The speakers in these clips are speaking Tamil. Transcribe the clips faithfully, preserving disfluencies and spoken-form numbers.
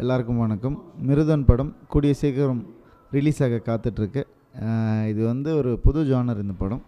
எல்லாருக்கும் வணக்கம். மிருதன் படம் கூடிய சீக்கிரம் ரிலீஸ் ஆக காத்துட்ருக்கு. இது வந்து ஒரு புது ஜானர் இந்த படம்.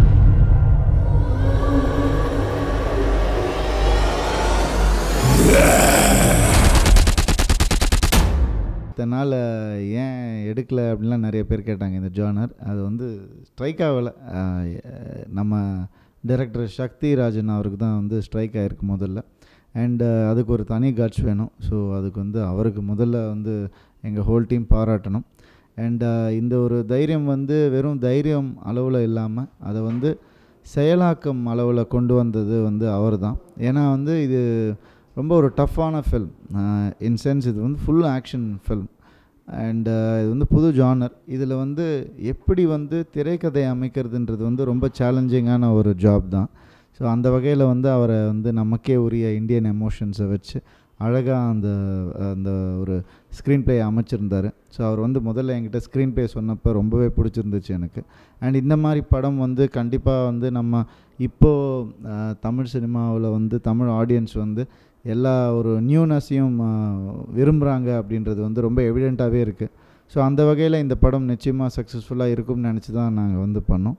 இதனால் ஏன் எடுக்கலை அப்படின்லாம் நிறைய பேர் கேட்டாங்க. இந்த ஜானர் அது வந்து ஸ்ட்ரைக் ஆகலை. நம்ம டைரக்டர் சக்தி ராஜன் அவருக்கு தான் வந்து ஸ்ட்ரைக் ஆகிருக்கு முதல்ல. அண்டு அதுக்கு ஒரு தனி காட்ச் வேணும். ஸோ அதுக்கு வந்து அவருக்கு முதல்ல வந்து எங்கள் ஹோல் டீம் பாராட்டணும். அண்ட் இந்த ஒரு தைரியம் வந்து வெறும் தைரியம் அளவில் இல்லாமல் அதை வந்து செயலாக்கம் அளவில் கொண்டு வந்தது வந்து அவர் தான். ஏன்னா வந்து இது ரொம்ப ஒரு டஃப்பான ஃபில்ம். இன் சென்ஸ் இது வந்து ஃபுல் ஆக்ஷன் ஃபில்ம். அண்டு இது வந்து புது ஜானர். இதில் வந்து எப்படி வந்து திரைக்கதை அமைக்கிறதுன்றது வந்து ரொம்ப சேலஞ்சிங்கான ஒரு ஜாப் தான். ஸோ அந்த வகையில் வந்து அவரை வந்து நமக்கே உரிய இந்தியன் எமோஷன்ஸை வச்சு அழகாக அந்த அந்த ஒரு ஸ்க்ரீன் ப்ளே அமைச்சிருந்தார். ஸோ அவர் வந்து முதல்ல என்கிட்ட ஸ்க்ரீன் ப்ளே சொன்னப்போ ரொம்பவே பிடிச்சிருந்துச்சு எனக்கு. அண்ட் இந்த மாதிரி படம் வந்து கண்டிப்பாக வந்து நம்ம இப்போது தமிழ் சினிமாவில் வந்து தமிழ் ஆடியன்ஸ் வந்து எல்லா ஒரு நியூனஸையும் விரும்புகிறாங்க அப்படின்றது வந்து ரொம்ப எவிடெண்ட்டாகவே இருக்குது. ஸோ அந்த வகையில் இந்த படம் நிச்சயமாக சக்ஸஸ்ஃபுல்லாக இருக்கும்னு நினச்சி தான் நாங்கள் வந்து பண்ணோம்.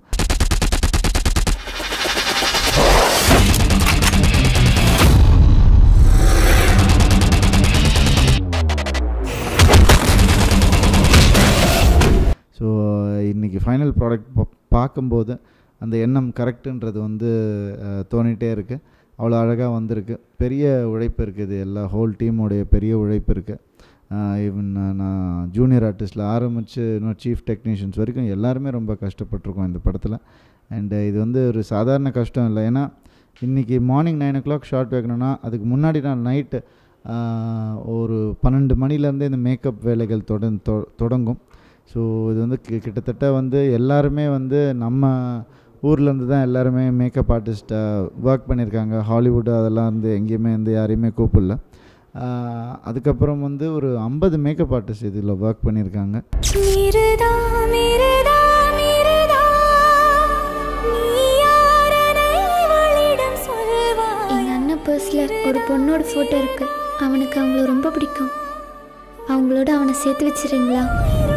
ஸோ இன்றைக்கி ஃபைனல் ப்ராடக்ட் பார்க்கும்போது அந்த எண்ணம் கரெக்டுன்றது வந்து தோணிகிட்டே இருக்குது. அவ்வளோ அழகாக வந்திருக்கு. பெரிய உழைப்பு இருக்குது. எல்லா ஹோல் டீமோடைய பெரிய உழைப்பு இருக்குது. ஈவன் நான் ஜூனியர் ஆர்டிஸ்டில் ஆரம்பித்து இன்னும் சீஃப் டெக்னீஷியன்ஸ் வரைக்கும் எல்லாருமே ரொம்ப கஷ்டப்பட்டிருக்கோம் இந்த படத்தில். அண்டு இது வந்து ஒரு சாதாரண கஷ்டம் இல்லை. ஏன்னா இன்றைக்கி morning nine o'clock shot வைக்கணும்னா அதுக்கு முன்னாடி நான் நைட்டு ஒரு பன்னெண்டு மணிலேருந்தே இந்த மேக்கப் வேலைகள் தொட தொடங்கும். ஸோ இது வந்து கிட்டத்தட்ட வந்து எல்லாருமே வந்து நம்ம ஊர்லேருந்து தான் எல்லாருமே மேக்கப் ஆர்டிஸ்ட்டாக ஒர்க் பண்ணியிருக்காங்க. ஹாலிவுட்டு அதெல்லாம் வந்து எங்கேயுமே வந்து யாரையுமே கூப்பிடல. அதுக்கப்புறம் வந்து ஒரு ஐம்பது மேக்கப் ஆர்டிஸ்ட் இதில் ஒர்க் பண்ணியிருக்காங்க. எங்கள் அண்ணன் பர்ஸில் ஒரு பொண்ணோட ஃபோட்டோ இருக்குது. அவனுக்கு அவங்கள ரொம்ப பிடிக்கும். அவங்களோட அவனை சேர்த்து வச்சுருங்களா?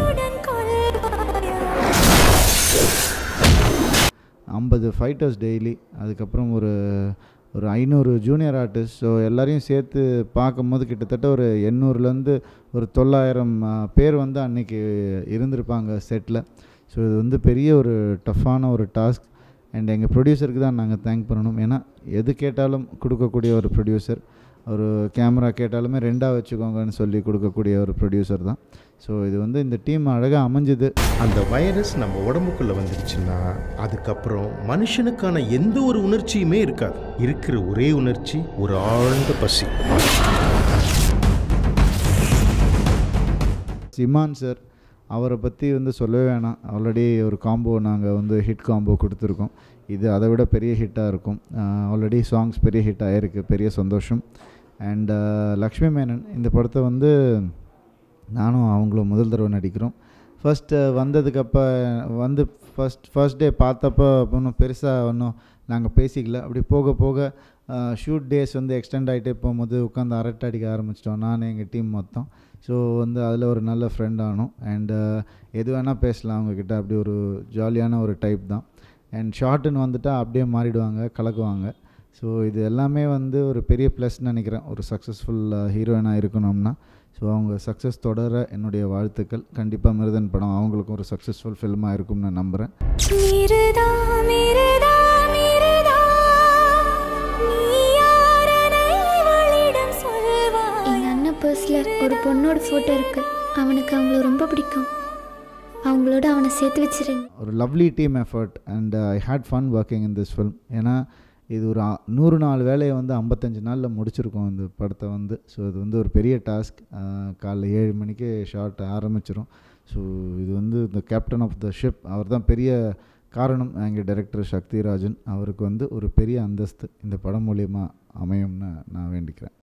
ஐம்பது ஃபைட்டர்ஸ் டெய்லி, அதுக்கப்புறம் ஒரு ஒரு ஐநூறு ஜூனியர் ஆர்டிஸ்ட். ஸோ எல்லோரையும் சேர்த்து பார்க்கும்போது கிட்டத்தட்ட ஒரு எண்ணூறுலேருந்து ஒரு தொள்ளாயிரம் பேர் வந்து அன்றைக்கி இருந்திருப்பாங்க செட்டில். ஸோ இது வந்து பெரிய ஒரு டஃப்பான ஒரு டாஸ்க். அண்ட் எங்கள் ப்ரொடியூசருக்கு தான் நாங்கள் தேங்க் பண்ணணும். ஏன்னா எது கேட்டாலும் கொடுக்கக்கூடிய ஒரு ப்ரொடியூசர். ஒரு கேமரா கேட்டாலுமே ரெண்டாக வச்சுக்கோங்கன்னு சொல்லி கொடுக்கக்கூடிய ஒரு ப்ரொடியூசர் தான். ஸோ இது வந்து இந்த டீம் அழகாக அமைஞ்சுது. அந்த வைரஸ் நம்ம உடம்புக்குள்ளே வந்துடுச்சுன்னா அதுக்கப்புறம் மனுஷனுக்கான எந்த ஒரு உணர்ச்சியுமே இருக்காது. இருக்கிற ஒரே உணர்ச்சி ஒரு ஆழ்ந்த பசி. இமான் சார் அவரை பற்றி வந்து சொல்லவே வேணாம். ஆல்ரெடி ஒரு காம்போ நாங்கள் வந்து ஹிட் காம்போ கொடுத்துருக்கோம். இது அதை விட பெரிய ஹிட்டாக இருக்கும். ஆல்ரெடி சாங்ஸ் பெரிய ஹிட் ஆகிருக்கு. பெரிய சந்தோஷம். அண்ட் லக்ஷ்மி மேனன் இந்த படத்தை வந்து நானும் அவங்களும் முதல் தடவை நடிக்கிறோம். ஃபஸ்ட்டு வந்ததுக்கப்போ வந்து ஃபஸ்ட் ஃபஸ்ட் டே பார்த்தப்போ ஒன்றும் பெருசாக ஒன்றும் நாங்கள் பேசிக்கல. அப்படி போக போக ஷூட் டேஸ் வந்து எக்ஸ்டெண்ட் ஆகிட்டே போகும்போது உட்காந்து அரட்டை அடிக்க ஆரம்பிச்சிட்டோம் நான் எங்கள் டீம் மொத்தம். ஸோ வந்து அதில் ஒரு நல்ல ஃப்ரெண்ட் ஆனோம். அண்டு எது வேணால் பேசலாம் அவங்கக்கிட்ட. அப்படி ஒரு ஜாலியான ஒரு டைப் தான். அண்ட் ஷார்ட்டுன்னு வந்துட்டால் அப்படியே மாறிடுவாங்க, கலக்குவாங்க. ஸோ இது எல்லாமே வந்து ஒரு பெரிய ப்ளஸ்ன்னு நினைக்கிறேன் ஒரு சக்ஸஸ்ஃபுல் ஹீரோயினாக இருக்கணும்னா. ஸோ அவங்க சக்ஸஸ் தொடர என்னுடைய வாழ்த்துக்கள். கண்டிப்பாக மிருதன் படம் அவங்களுக்கும் ஒரு சக்ஸஸ்ஃபுல் ஃபில்மாக இருக்கும்னு நான் நம்புகிறேன். எங்கள் அண்ணன் பர்ஸில் ஒரு பொண்ணோட ஃபோட்டோ இருக்குது. அவனுக்கு அவங்கள ரொம்ப பிடிக்கும். அவங்களோட அவனை சேர்த்து வச்சுருங்க. ஒரு lovely team effort. And I had fun working in this film. ஏன்னா இது ஒரு நூறு நாள் வேலையை வந்து ஐம்பத்தஞ்சு நாளில் முடிச்சிருக்கோம் இந்த படத்தை வந்து. ஸோ இது வந்து ஒரு பெரிய டாஸ்க். காலைல ஏழு மணிக்கு ஷார்ட் ஆரம்பிச்சிடும். ஸோ இது வந்து இந்த கேப்டன் ஆஃப் த ஷிப் அவர் தான் பெரிய காரணம். எங்கள் டைரக்டர் சக்தி ராஜன் அவருக்கு வந்து ஒரு பெரிய அந்தஸ்து இந்த படம் மூலியமாக அமையும்னு நான் வேண்டிக்கிறேன்.